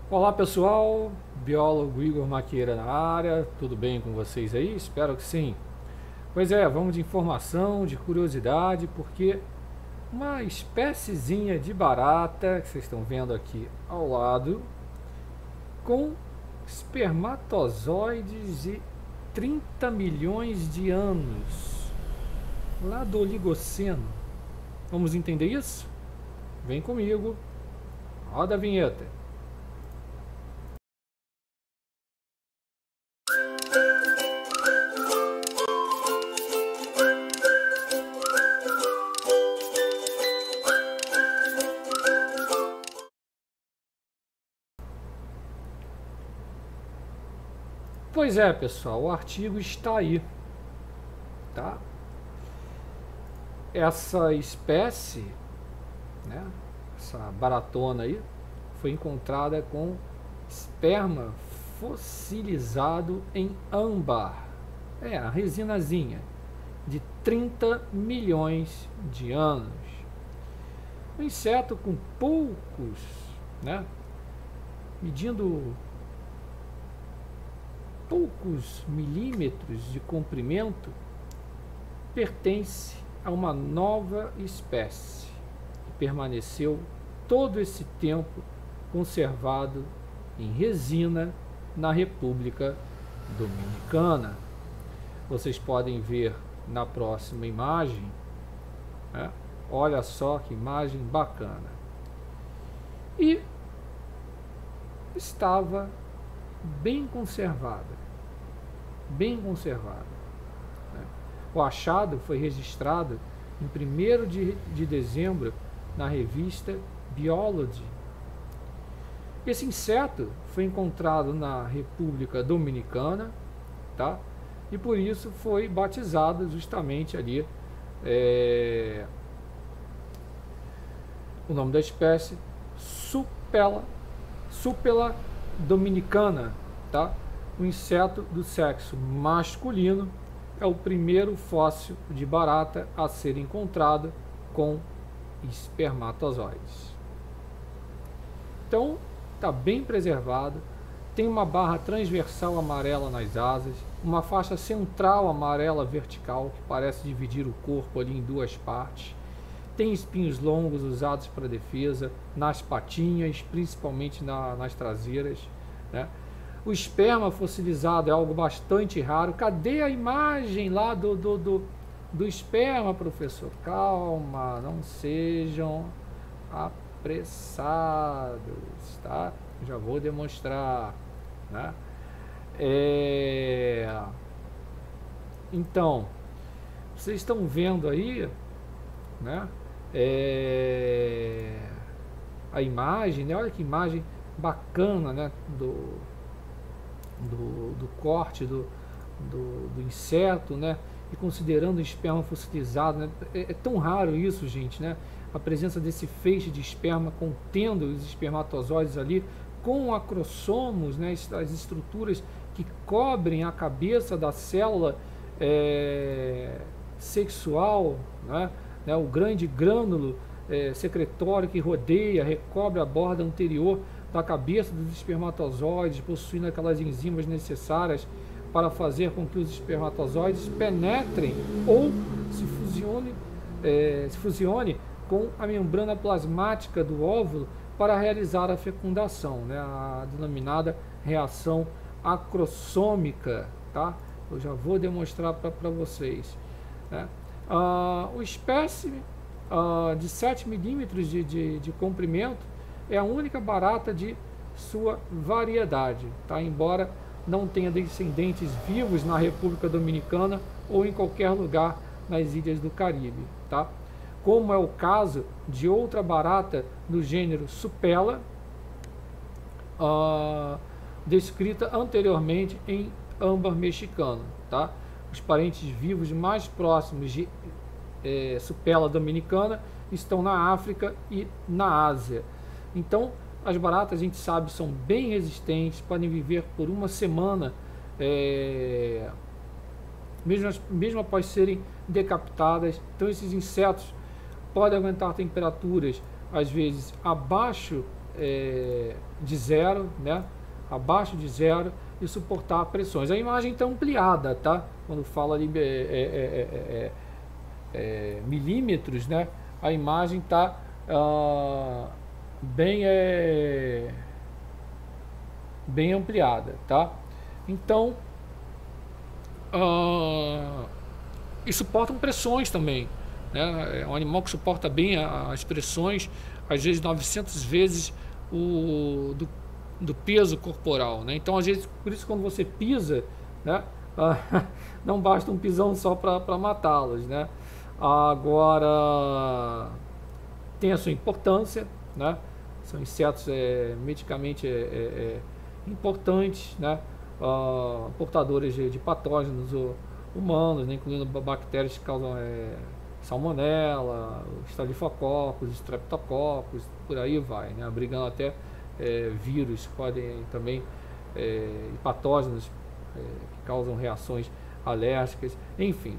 Olá pessoal, biólogo Igor Maqueira na área, tudo bem com vocês aí? Espero que sim. Pois é, vamos de informação, de curiosidade, porque uma espéciezinha de barata, que vocês estão vendo aqui ao lado, com espermatozoides de 30 milhões de anos, lá do Oligoceno. Vamos entender isso? Vem comigo, roda a vinheta. Pois é, pessoal, o artigo está aí, tá? Essa espécie, né, essa baratona aí, foi encontrada com esperma fossilizado em âmbar, a resinazinha, de 30 milhões de anos. Um inseto com poucos, né, medindo poucos milímetros de comprimento, pertence a uma nova espécie que permaneceu todo esse tempo conservado em resina na República Dominicana. Vocês podem ver na próxima imagem, né? Olha só que imagem bacana. E estava bem conservada, né? O achado foi registrado em 1º de dezembro na revista Biology. Esse inseto foi encontrado na República Dominicana, tá? E por isso foi batizado justamente ali o nome da espécie Supela dominicana, tá? O inseto do sexo masculino é o primeiro fóssil de barata a ser encontrado com espermatozoides. Então, está bem preservado, tem uma barra transversal amarela nas asas, uma faixa central amarela vertical que parece dividir o corpo ali em duas partes, tem espinhos longos usados para defesa, nas patinhas, principalmente nas traseiras, né? O esperma fossilizado é algo bastante raro. Cadê a imagem lá do esperma, professor? Calma, não sejam apressados, tá? Já vou demonstrar, né? Então, vocês estão vendo aí, né? A imagem, né? Olha que imagem bacana, né? Do corte do inseto, né? E considerando o esperma fossilizado, né? É tão raro isso, gente, né? A presença desse feixe de esperma contendo os espermatozoides ali com acrossomos, né? As estruturas que cobrem a cabeça da célula sexual, né? O grande grânulo secretório que rodeia, recobre a borda anterior da cabeça dos espermatozoides, possuindo aquelas enzimas necessárias para fazer com que os espermatozoides penetrem ou se fusione com a membrana plasmática do óvulo para realizar a fecundação, né? A denominada reação acrossômica, tá? Eu já vou demonstrar para vocês, né? O espécime de 7 milímetros de comprimento é a única barata de sua variedade, tá? Embora não tenha descendentes vivos na República Dominicana ou em qualquer lugar nas ilhas do Caribe, tá? Como é o caso de outra barata do gênero Supela, descrita anteriormente em âmbar mexicano, tá? Os parentes vivos mais próximos de Supela dominicana estão na África e na Ásia. Então, as baratas, a gente sabe, são bem resistentes, podem viver por uma semana, mesmo após serem decapitadas. Então, esses insetos podem aguentar temperaturas, às vezes, abaixo de zero, né? Abaixo de zero, e suportar pressões. A imagem está ampliada, tá? Quando fala ali milímetros, né? A imagem está bem ampliada, tá? Então, e suportam pressões também, né? É um animal que suporta bem as pressões, às vezes 900 vezes do peso corporal, né? Então, às vezes, por isso quando você pisa, né? Não basta um pisão só para matá-los, né? Agora, tem a sua importância, né? São insetos medicamente importantes, né? Portadores de patógenos humanos, né? Incluindo bactérias que causam salmonela, estafilococos, streptococos, por aí vai, né? Abrigando até vírus, podem também, e patógenos que causam reações alérgicas, enfim.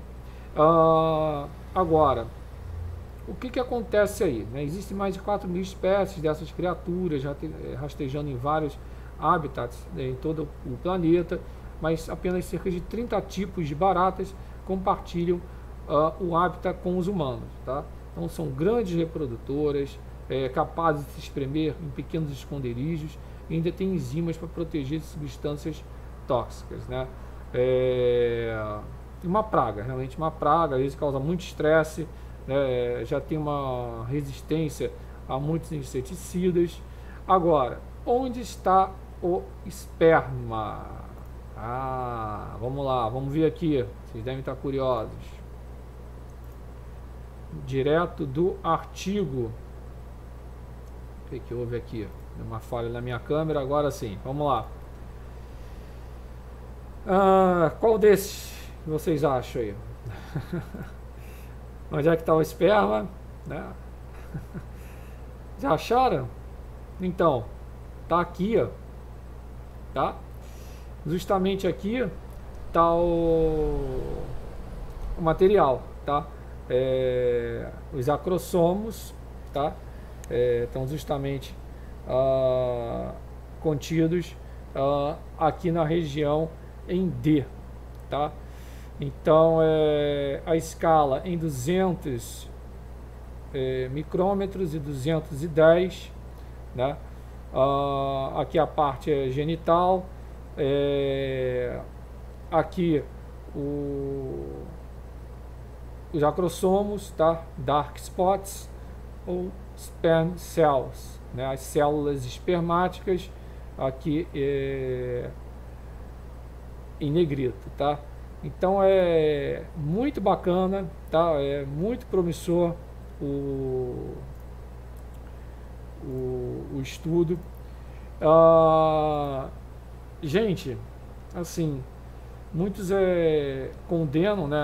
Agora, o que acontece aí, né? Existem mais de 4.000 espécies dessas criaturas rastejando em vários habitats, né, em todo o planeta, mas apenas cerca de 30 tipos de baratas compartilham o hábitat com os humanos, tá? Então são grandes reprodutoras, capazes de se espremer em pequenos esconderijos, e ainda tem enzimas para proteger de substâncias tóxicas, né? Uma praga, realmente uma praga, às vezes causa muito estresse, né? Já tem uma resistência a muitos inseticidas. Agora, onde está o esperma? Vamos lá, vamos ver aqui, vocês devem estar curiosos. Direto do artigo. O que houve aqui? Deu uma falha na minha câmera, agora sim, vamos lá. Qual desses vocês acham aí? Onde é que está o esperma, né? Já acharam? Então, tá aqui, ó, tá? Justamente aqui tá o material, tá? Os acrossomos, tá? Estão justamente contidos aqui na região em D, tá? Então, a escala em 200 micrômetros e 210, né? Aqui a parte genital, aqui os acrossomos, tá? Dark spots ou sperm cells, né? As células espermáticas aqui em negrito, tá? Então é muito bacana, tá? É muito promissor o estudo. Gente, assim, muitos condenam, né,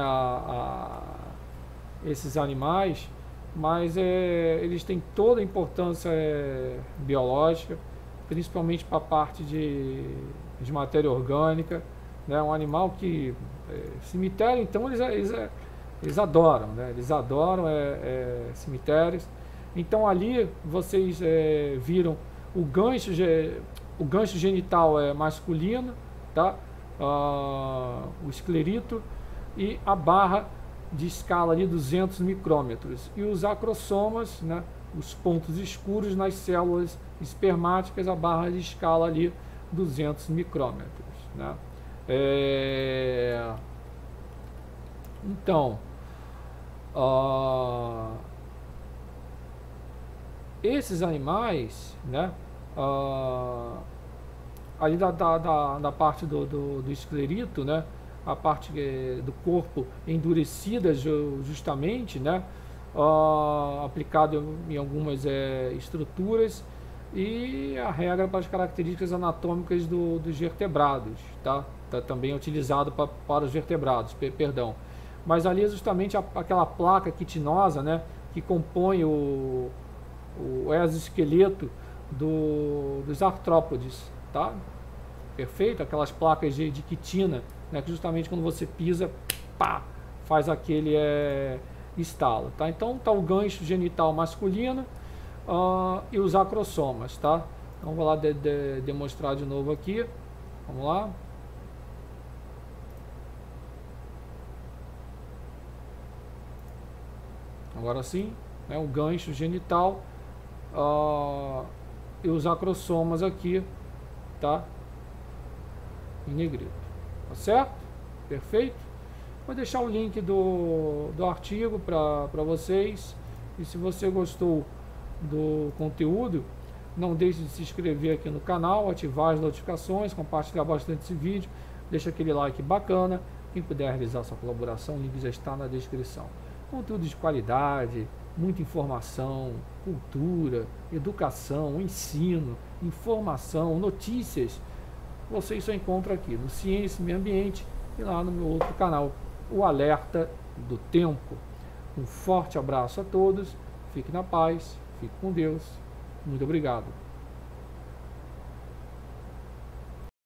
esses animais, mas eles têm toda a importância biológica, principalmente para a parte de matéria orgânica, né? Um animal que cemitério, então eles adoram, né? Eles adoram cemitérios. Então ali vocês viram o gancho genital masculino, tá? O esclerito e a barra de escala de 200 micrômetros. E os acrossomas, né? Os pontos escuros nas células espermáticas, a barra de escala ali 200 micrômetros, né? Então, esses animais, né, ali da parte do esclerito, né, a parte do corpo endurecida justamente, né, aplicado em algumas estruturas, e a regra para as características anatômicas dos vertebrados, tá? Tá também utilizado para os vertebrados, perdão. Mas ali é justamente aquela placa quitinosa, né, que compõe o exoesqueleto dos artrópodes, tá? Perfeito? Aquelas placas de quitina, né, que justamente quando você pisa, pá, faz aquele estalo, tá? Então tá o gancho genital masculino, e os acrossomas, tá? Então vou lá demonstrar de novo aqui. Vamos lá. Agora sim, né, o gancho genital e os acrossomas aqui, tá? Em negrito, tá certo? Perfeito? Vou deixar o link do artigo para vocês. E se você gostou do conteúdo, não deixe de se inscrever aqui no canal, ativar as notificações, compartilhar bastante esse vídeo, deixa aquele like bacana. Quem puder realizar sua colaboração, o link já está na descrição. Conteúdo de qualidade, muita informação, cultura, educação, ensino, informação, notícias, vocês só encontram aqui no Ciência e Meio Ambiente e lá no meu outro canal, o Alerta do Tempo. Um forte abraço a todos, fique na paz, fique com Deus, muito obrigado.